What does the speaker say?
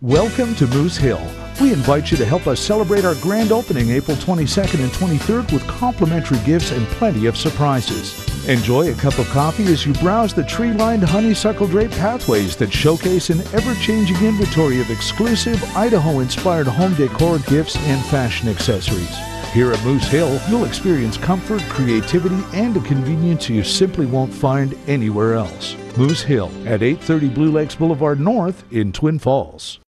Welcome to Moose Hill. We invite you to help us celebrate our grand opening April 22nd and 23rd with complimentary gifts and plenty of surprises. Enjoy a cup of coffee as you browse the tree-lined honeysuckle draped pathways that showcase an ever-changing inventory of exclusive Idaho-inspired home decor gifts and fashion accessories. Here at Moose Hill, you'll experience comfort, creativity, and a convenience you simply won't find anywhere else. Moose Hill at 830 Blue Lakes Boulevard North in Twin Falls.